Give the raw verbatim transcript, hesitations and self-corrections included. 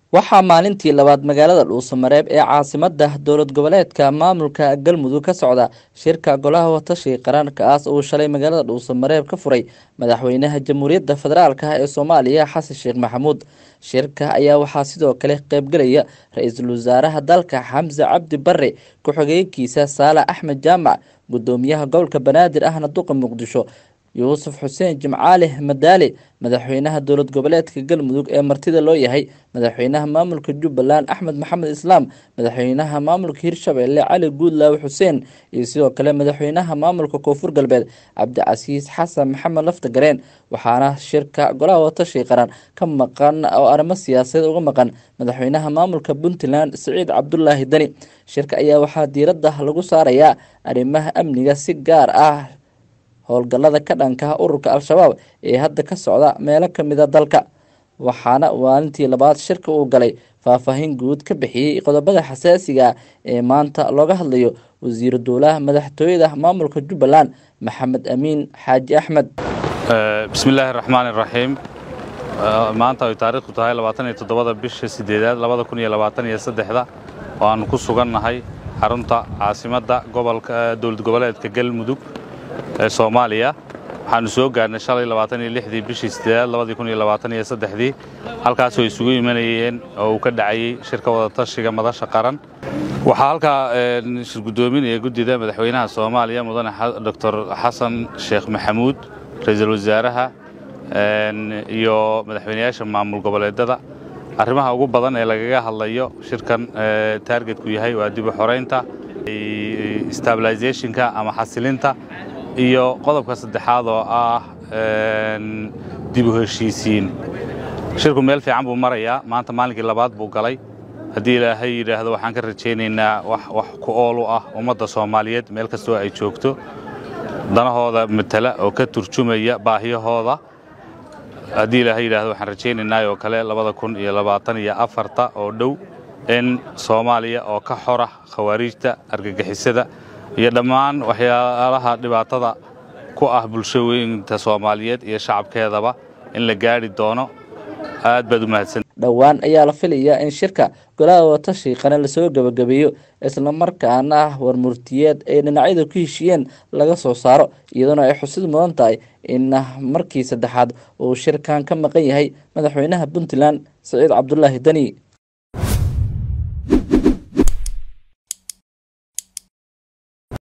waxaa maalintii labaad magaalada dhuusamareeb ee caasimadda dowlad goboleedka maamulka galmudug ka socda shirka golaha watashi qaranka ah uu shalay magaalada dhuusamareeb ka furay madaxweynaha jamhuuriyadda federaalk ee Soomaaliya Xasan Sheekh Maxamuud. Shirka ayaa waxaa sidoo kale qaybgalaya ra'iisul wasaaraha dalka Xamse Cabdi Barre, ku-xigeenkiisa Saalax Axmed Jaamac, gudoomiyaha gobolka Banaadir ahna duqa Muqdisho Yuusuf Xuseen Jimcaale Madaali, madaxweynaha dowlad goboleedka galmudug ee martida loo yahay madaxweynaha maamulka Jubbaland Axmed Maxamed Islaam, madaxweynaha maamulka Hirshabelle Cali Guudlaawe Xuseen, iyo sidoo kale madaxweynaha maamulka Koonfur Galbeed Cabdicasiis Xasan Maxamed Laftagareen. waxaana shirka golaha watashi qaran ka maqan oo arrimo siyaasadeed uga maqan madaxweynaha maamulka Puntland Siciid Cabdullaahi Dani. Shirka ayaa waxaa diiradda lagu saarayaa arrimaha amniga, si gaar ah howlgallada ka dhanka ururka Al-Shabaab ee hadda ka socda meelo ka mid ah dalka. waxaana maalintii labaad shirka uu galay faahfaahin guud ka bixiyay qodobada xasaasiga ah ee maanta looga hadlayo wasiir dowlaha madaxtooyada maamulka Jubbaland Maxamed Amiin Xaaji Axmed. bismillaahi raxmaani raxiim. maanta ay taariikhdu tahay labaatan iyo toddoba bisha sideedaad labada kun iyo labaatan iyo saddex oo aan ku sugannahay xarunta caasimadda gobolka dowlad goboleedka Galmudug ee Soomaaliya. waxaanu soo gaarnay shalay labaatan iyo lix bishii sideedaad labada kun iyo labaatan iyo saddex halkaas oo isugu imanayeen oo uu ka dhacay shirka wada tashiga madasha qaran. waxaa halkaa shir gudoominaya guddida madaxweynaha Soomaaliya mudane Doctor Xasan Sheekh Maxamuud, ra'iisul wasaaraha iyo madaxweynayaasha maamul goboleedada. arrimaha ugu badan ee lagaga hadlayo shirkan targetku yahay waa dib u xoreynta, stabilizationka ama xasilinta, iyo qodobka saddexaad oo ah dib u heshiisiin. shirku meel fiican buu marayaa, maanta maalinkii labaad buu galay. haddii ilaahay yidhaahdo waxaan ka rajaynaynaa wax wax ku ool u ah ummadda Soomaaliyeed meel kastoo ay joogto, danahooda matala oo ka turjumaya baahiyahooda. haddii ilaahay yidhaahdo waxaan rajaynaynaa oo kale labada kun iyo labaatan iyo afarta oo dhow in Soomaaliya oo ka xora khawaarijta, argagixisada iyo dhammaan waxyaalaha dhibaatada ku ah bulshooyinka Soomaaliyeed iyo shacabkeedaba in la gaari doono. aad baad u mahadsan. dhowaan ayaa la filayaa in shirka golaha watashi qaran la soo gabagabeeyo, isla markaana warmurtiyeed ay dhinacyadu ku heshiiyeen laga soo saaro, iyadoo ay xusid mudan tahay in markii saddexaad uu shirkan ka maqan yahay madaxweynaha Puntland Siciid Cabdullaahi Dani.